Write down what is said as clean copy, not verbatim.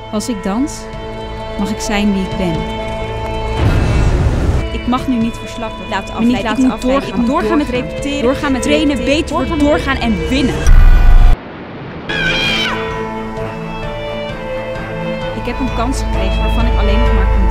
Als ik dans, mag ik zijn wie ik ben. Ik mag nu niet verslappen. Me niet laten afleiden. Ik moet doorgaan met repeteren. Doorgaan met trainen, beter worden, doorgaan en winnen. Ik heb een kans gekregen waarvan ik alleen nog maar kan